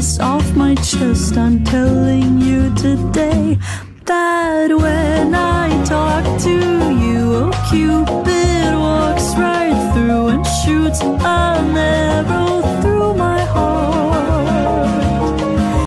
this off my chest. I'm telling you today that when I talk to you, oh, Cupid walks right through and shoots an arrow.